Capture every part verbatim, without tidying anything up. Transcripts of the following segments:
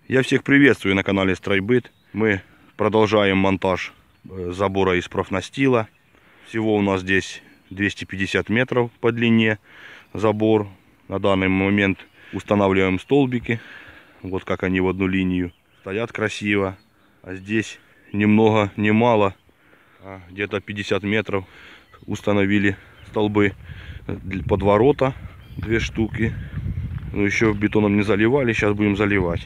Я всех приветствую на канале Стройбыт. Мы продолжаем монтаж забора из профнастила. Всего у нас здесь двести пятьдесят метров по длине забор. На данный момент устанавливаем столбики. Вот как они в одну линию. Стоят красиво. А здесь ни много ни мало, а где-то пятьдесят метров установили столбы под ворота. Две штуки. Но еще бетоном не заливали. Сейчас будем заливать.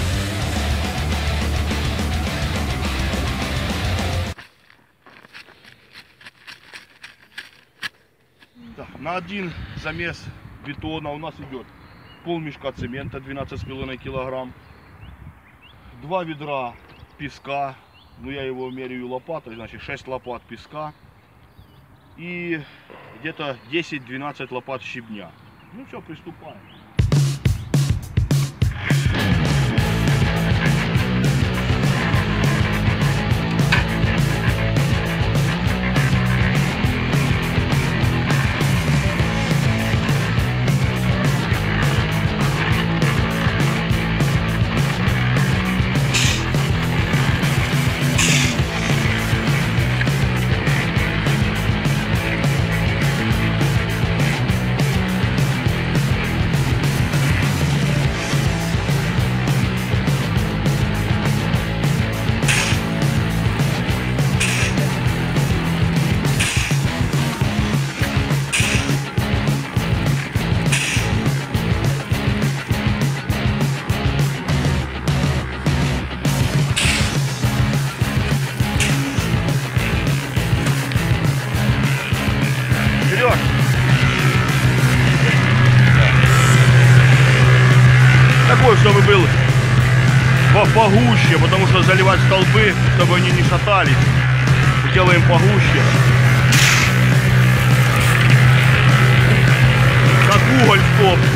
На один замес бетона у нас идет пол мешка цемента двенадцать с половиной килограмм, два ведра песка, ну я его меряю лопатой, значит шесть лопат песка и где-то десять-двенадцать лопат щебня. Ну все, приступаем. Такой, чтобы был погуще, потому что заливать столбы, чтобы они не шатались. Делаем погуще. Как уголь в топку.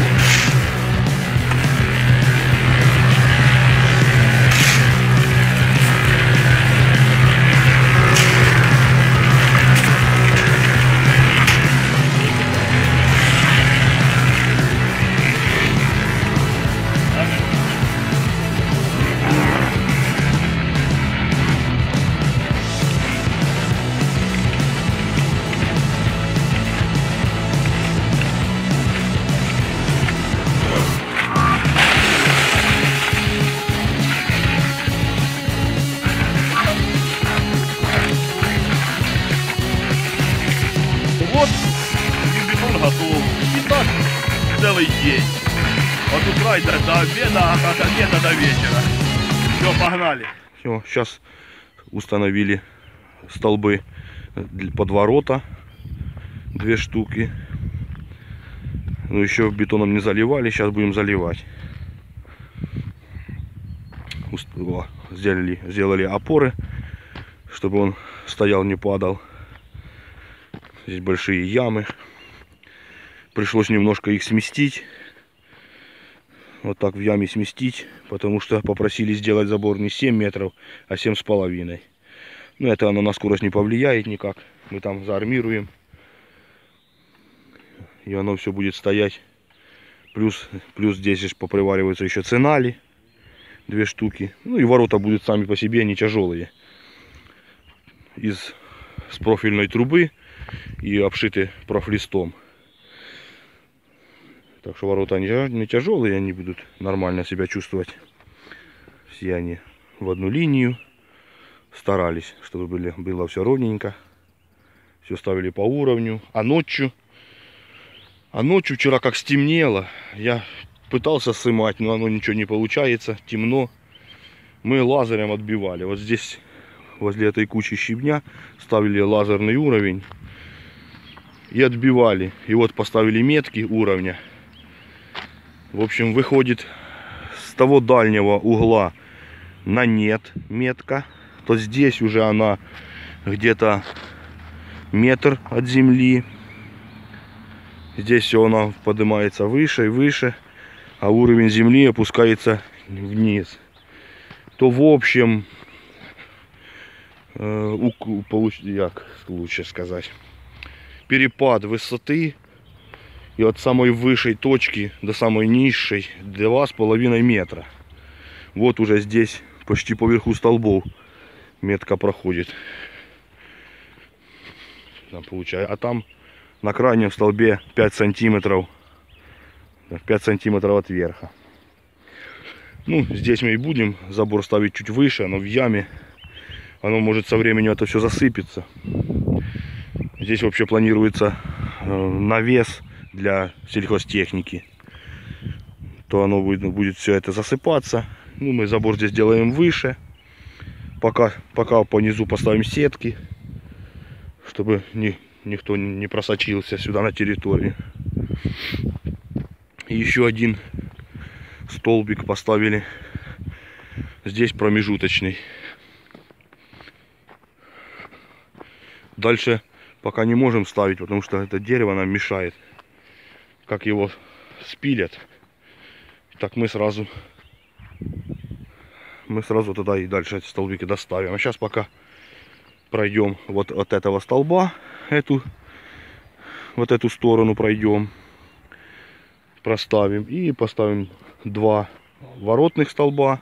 Вот бетон готов. И так целый день. От утра до, до обеда, от обеда до вечера. Все, погнали. Все, сейчас установили столбы под ворота. Две штуки. Но еще бетоном не заливали. Сейчас будем заливать. Сделали, сделали опоры, чтобы он стоял, не падал. Здесь большие ямы. Пришлось немножко их сместить. Вот так в яме сместить. Потому что попросили сделать забор не семь метров, а семь с половиной. Но это оно на скорость не повлияет никак. Мы там заармируем. И оно все будет стоять. Плюс, плюс здесь же попривариваются еще цинали. Две штуки. Ну и ворота будут сами по себе не тяжелые. Из с профильной трубы. И обшиты профлистом. Так что ворота не тяжелые, они будут нормально себя чувствовать. Все они в одну линию. Старались, чтобы были, было все ровненько. Все ставили по уровню. А ночью, а ночью вчера как стемнело, я пытался сымать, но оно ничего не получается. Темно. Мы лазером отбивали. Вот здесь, возле этой кучи щебня, ставили лазерный уровень. И отбивали. И вот поставили метки уровня. В общем, выходит с того дальнего угла на нет метка. То здесь уже она где-то метр от земли. Здесь все она поднимается выше и выше. А уровень земли опускается вниз. То в общем, э, получ... як лучше сказать, перепад высоты и от самой высшей точки до самой низшей два с половиной метра. Вот уже здесь, почти поверху столбов, метка проходит. Там получается. А там на крайнем столбе пять сантиметров. пять сантиметров от верха. Ну, здесь мы и будем забор ставить чуть выше, но в яме оно может со временем это все засыпется. Здесь вообще планируется навес для сельхозтехники. То оно будет, будет все это засыпаться. Ну, мы забор здесь делаем выше. Пока, пока по низу поставим сетки, чтобы ни, никто не просочился сюда на территорию. И еще один столбик поставили здесь промежуточный. Дальше пока не можем ставить, потому что это дерево нам мешает. Как его спилят, так мы сразу мы сразу тогда и дальше эти столбики доставим. А сейчас пока пройдем вот от этого столба, эту вот эту сторону пройдем, проставим и поставим два воротных столба.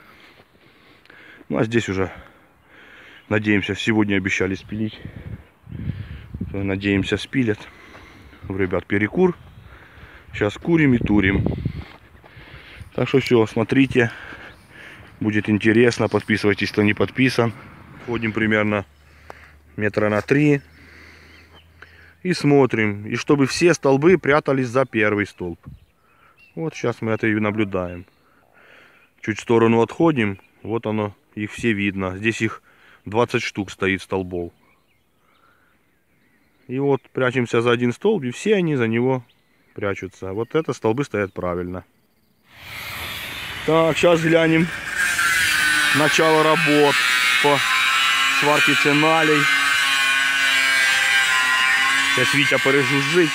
Ну а здесь уже надеемся, сегодня обещали спилить, надеемся спилят. У ребят перекур, сейчас курим и турим. Так что все, смотрите, будет интересно, подписывайтесь, кто не подписан. Ходим примерно метра на три и смотрим, и чтобы все столбы прятались за первый столб. Вот сейчас мы это и наблюдаем. Чуть в сторону отходим, вот оно, их все видно. Здесь их двадцать штук стоит столбов. И вот прячемся за один столб, и все они за него прячутся. Вот это столбы стоят правильно. Так, сейчас глянем начало работ по сварке циналей. Сейчас Витя пережужжит.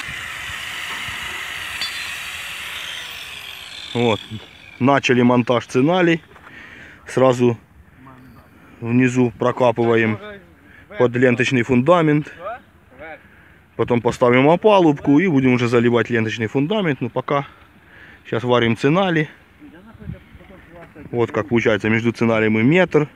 Вот, начали монтаж циналей. Сразу внизу прокапываем под ленточный фундамент. Потом поставим опалубку и будем уже заливать ленточный фундамент. Но пока сейчас варим цинали. Вот как получается между циналями метр.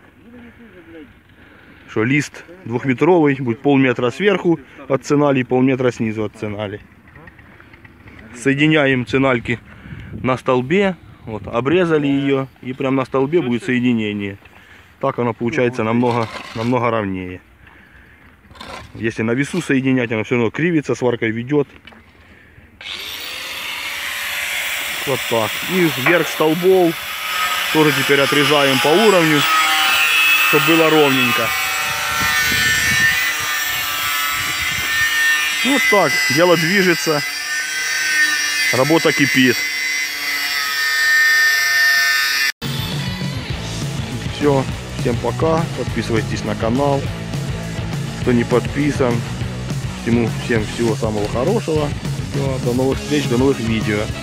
Что лист двухметровый, будет полметра сверху от цинали, полметра снизу от цинали. Соединяем цинальки на столбе. Вот, обрезали ее, и прям на столбе будет соединение. Так оно получается намного, намного ровнее. Если на весу соединять, оно все равно кривится, сваркой ведет. Вот так. И вверх столбов тоже теперь отрезаем по уровню, чтобы было ровненько. Вот так. Дело движется. Работа кипит. Все. Всем пока. Подписывайтесь на канал. Кто не подписан, всему, всем всего самого хорошего. Все, до новых встреч, до новых видео.